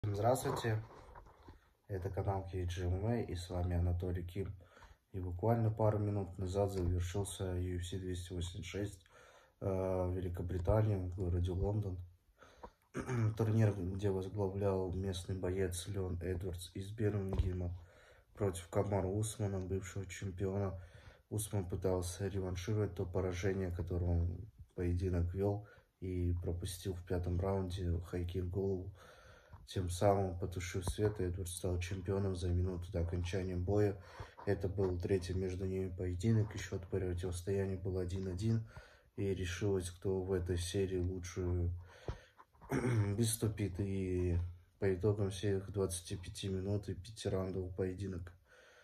Здравствуйте, это канал KGMA и с вами Анатолий Ким. И буквально пару минут назад завершился UFC 286 в Великобритании, в городе Лондон. Турнир, где возглавлял местный боец Леон Эдвардс из Бирмингема против Камара Усмана, бывшего чемпиона. Усман пытался реваншировать то поражение, которое он поединок вел и пропустил в пятом раунде хайкик в голову. Тем самым, потушив свет, Эдвард стал чемпионом за минуту до окончания боя. Это был третий между ними поединок, и счет противостояния был 1-1. И решилось, кто в этой серии лучше выступит. И по итогам всех 25 минут и 5-раундовый поединок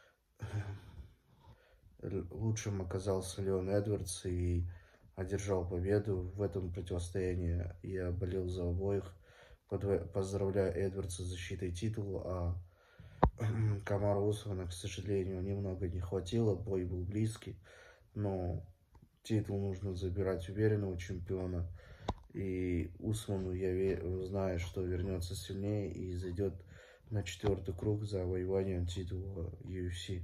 лучшим оказался Леон Эдвардс и одержал победу в этом противостоянии. Я болел за обоих. Поздравляю Эдвардса с защитой титула, а Камара Усмана, к сожалению, немного не хватило, бой был близкий, но титул нужно забирать уверенного чемпиона, и Усману я знаю, что вернется сильнее и зайдет на 4-й круг за завоеванием титула UFC,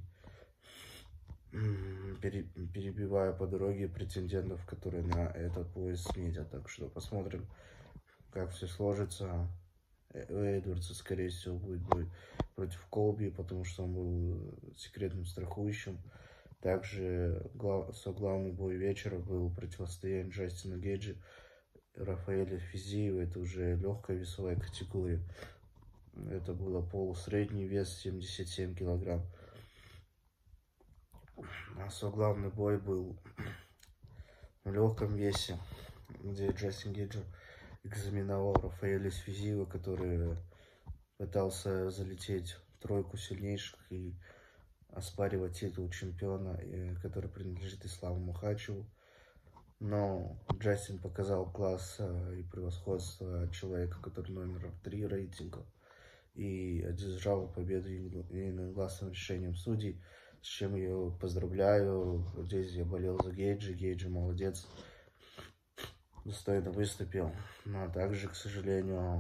перебивая по дороге претендентов, которые на этот пояс метят. Так что посмотрим, как все сложится. У Эдвардса, скорее всего, будет бой против Колби, потому что он был секретным страхующим. Также главный бой вечера был противостояние Джастина Гейджа, Рафаэля Физиева. Это уже легкая весовая категория. Это было полусредний вес 77 килограмм. А главный бой был в легком весе, где Джастин Гейдж экзаменовал Рафаэля Физиева, который пытался залететь в тройку сильнейших и оспаривать титул чемпиона, который принадлежит Исламу Махачеву. Но Джастин показал класс и превосходство человека, который номер 3 рейтинга, и одержал победу единогласным решением судей, с чем я его поздравляю. Здесь я болел за Гейджи. Гейджи молодец, достойно выступил. Но также, к сожалению,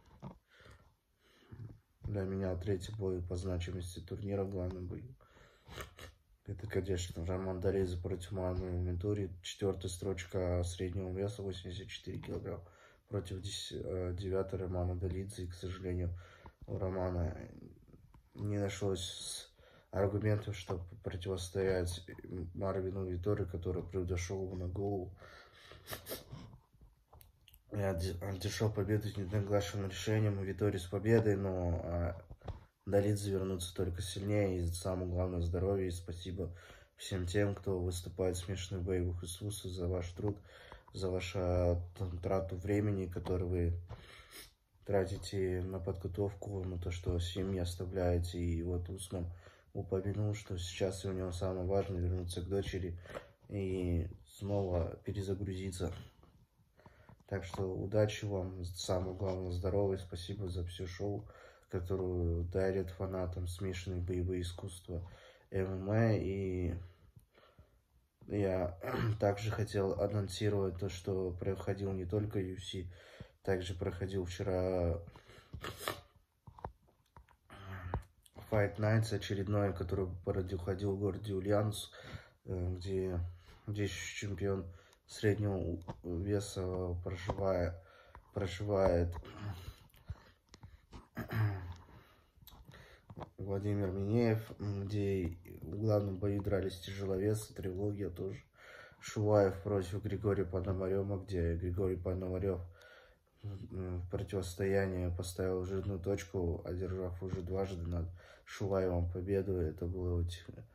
для меня третий бой по значимости турнира, главный бой, это, конечно, Роман Долидзе против Мanu Вентури. 4-я строчка среднего веса 84 килограмм против 9-й Романа Долидзе. И, к сожалению, у Романа не нашлось аргументов, чтобы противостоять Марвину Виторе, который превзошел его на голову. Я одержал победу единогласным решением, Витори с победой, но Долидзе вернуться только сильнее, и самое главное здоровье. И спасибо всем тем, кто выступает в смешанных боевых искусствах, за ваш труд, за вашу трату времени, которую вы тратите на подготовку, на то, что семьи оставляете. И вот Усман упомянул, что сейчас у него самое важное вернуться к дочери и снова перезагрузиться. Так что удачи вам, самое главное здоровье, спасибо за все шоу, которое дарит фанатам смешанные боевые искусства ММА. И я также хотел анонсировать то, что проходил не только UFC, также проходил вчера Fight Nights очередной, который проходил в городе Ульяновск, где чемпион среднего веса проживает Владимир Минеев, где в главном бою дрались тяжеловесы, трилогия тоже. Шуваев против Григория Пономарева, где Григорий Пономарев в противостоянии поставил жирную точку, одержав уже дважды над Шуваевым победу. Это была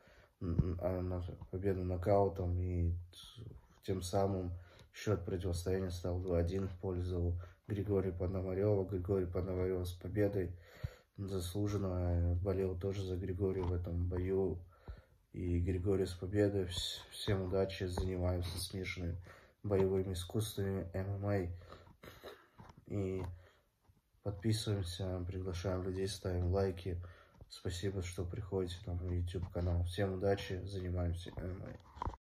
победа нокаутом, и тем самым счет противостояния стал 2-1 в пользу Григория Пономарева. Григорий Пономарев с победой, заслуженно. Болел тоже за Григория в этом бою. И Григорий с победой. Всем удачи, занимаемся смешанными боевыми искусствами ММА. И подписываемся, приглашаем людей, ставим лайки. Спасибо, что приходите на мой YouTube канал. Всем удачи, занимаемся ММА.